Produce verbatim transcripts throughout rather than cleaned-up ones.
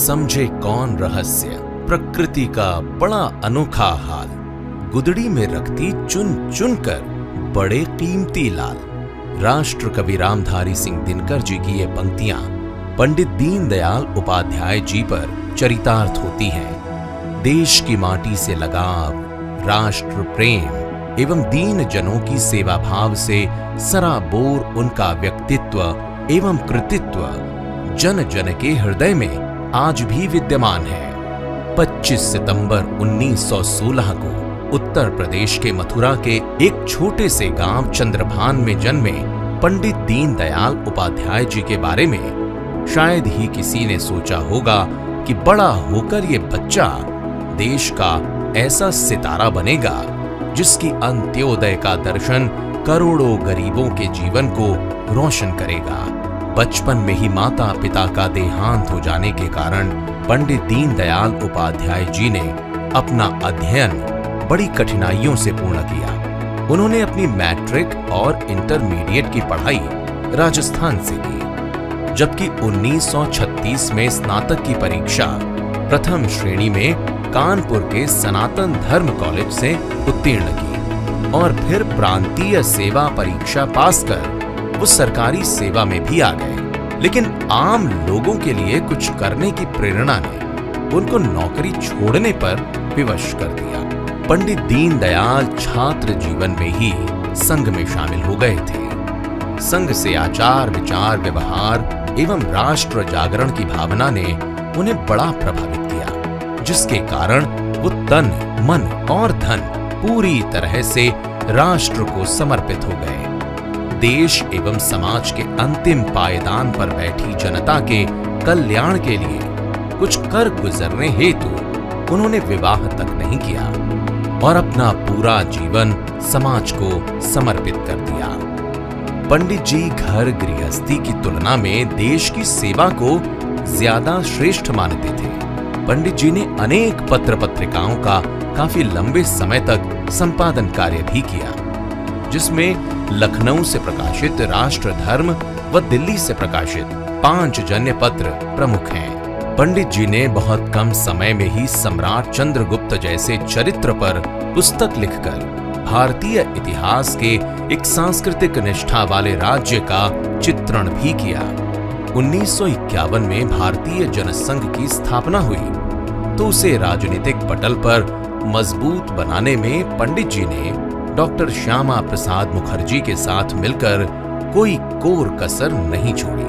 समझे कौन रहस्य प्रकृति का बड़ा अनोखा हाल, गुदड़ी में रखती चुन चुन कर बड़े कीमती लाल। राष्ट्र कवि रामधारी सिंह दिनकर जी की ये पंक्तियां पंडित दीनदयाल उपाध्याय जी पर चरितार्थ होती हैं। देश की माटी से लगाव, राष्ट्र प्रेम एवं दीन जनों की सेवा भाव से सराबोर उनका व्यक्तित्व एवं कृतित्व जन जन के हृदय में आज भी विद्यमान है। पच्चीस सितंबर उन्नीस सौ सोलह को उत्तर प्रदेश के मथुरा के एक छोटे से गांव चंद्रभान में जन्मे पंडित दीनदयाल उपाध्याय जी के बारे में शायद ही किसी ने सोचा होगा कि बड़ा होकर ये बच्चा देश का ऐसा सितारा बनेगा जिसकी अंत्योदय का दर्शन करोड़ों गरीबों के जीवन को रोशन करेगा। बचपन में ही माता पिता का देहांत हो जाने के कारण पंडित दीनदयाल उपाध्याय जी ने अपना अध्ययन बड़ी कठिनाइयों से पूर्ण किया। उन्होंने अपनी मैट्रिक और इंटरमीडिएट की पढ़ाई राजस्थान से की, जबकि उन्नीस सौ छत्तीस में स्नातक की परीक्षा प्रथम श्रेणी में कानपुर के सनातन धर्म कॉलेज से उत्तीर्ण की और फिर प्रांतीय सेवा परीक्षा पास कर वो सरकारी सेवा में भी आ गए। लेकिन आम लोगों के लिए कुछ करने की प्रेरणा ने उनको नौकरी छोड़ने पर विवश कर दिया। पंडित दीनदयाल छात्र जीवन में ही संघ में शामिल हो गए थे। संघ से आचार विचार व्यवहार एवं राष्ट्र जागरण की भावना ने उन्हें बड़ा प्रभावित किया, जिसके कारण वो तन मन और धन पूरी तरह से राष्ट्र को समर्पित हो गए। देश एवं समाज के अंतिम पायदान पर बैठी जनता के कल्याण के लिए कुछ कर गुजरने हेतु उन्होंने विवाह तक नहीं किया और अपना पूरा जीवन समाज को समर्पित कर दिया। पंडित जी घर गृहस्थी की तुलना में देश की सेवा को ज्यादा श्रेष्ठ मानते थे। पंडित जी ने अनेक पत्र पत्रिकाओं का काफी लंबे समय तक संपादन कार्य भी किया, जिसमें लखनऊ से प्रकाशित राष्ट्र धर्म व दिल्ली से प्रकाशित पांच जन्य पत्र प्रमुख हैं। पंडित जी ने बहुत कम समय में ही सम्राट चंद्रगुप्त जैसे चरित्र पर पुस्तक लिखकर भारतीय इतिहास के एक सांस्कृतिक निष्ठा वाले राज्य का चित्रण भी किया। उन्नीस सौ इक्यावन में भारतीय जनसंघ की स्थापना हुई तो उसे राजनीतिक पटल पर मजबूत बनाने में पंडित जी ने डॉक्टर श्यामा प्रसाद मुखर्जी के साथ मिलकर कोई कोर कसर नहीं छोड़ी।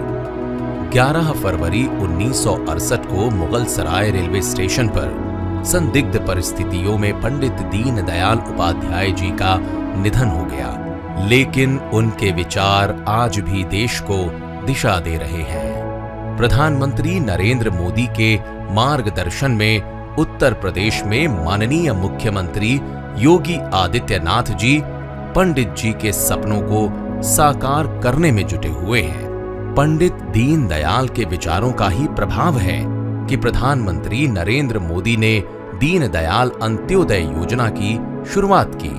ग्यारह फरवरी उन्नीस सौ अड़सठ को मुगल सराय रेलवे स्टेशन पर संदिग्ध परिस्थितियों में पंडित दीनदयाल उपाध्याय जी का निधन हो गया, लेकिन उनके विचार आज भी देश को दिशा दे रहे हैं। प्रधानमंत्री नरेंद्र मोदी के मार्गदर्शन में उत्तर प्रदेश में माननीय मुख्यमंत्री योगी आदित्यनाथ जी पंडित जी के सपनों को साकार करने में जुटे हुए हैं। पंडित दीनदयाल के विचारों का ही प्रभाव है कि प्रधानमंत्री नरेंद्र मोदी ने दीनदयाल अंत्योदय योजना की शुरुआत की,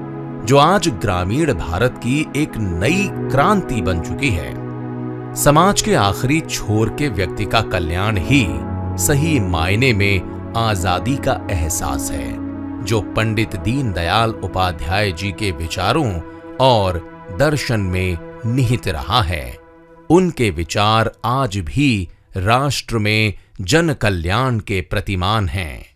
जो आज ग्रामीण भारत की एक नई क्रांति बन चुकी है। समाज के आखिरी छोर के व्यक्ति का कल्याण ही सही मायने में आजादी का एहसास है, जो पंडित दीनदयाल उपाध्याय जी के विचारों और दर्शन में निहित रहा है। उनके विचार आज भी राष्ट्र में जन कल्याण के प्रतिमान हैं।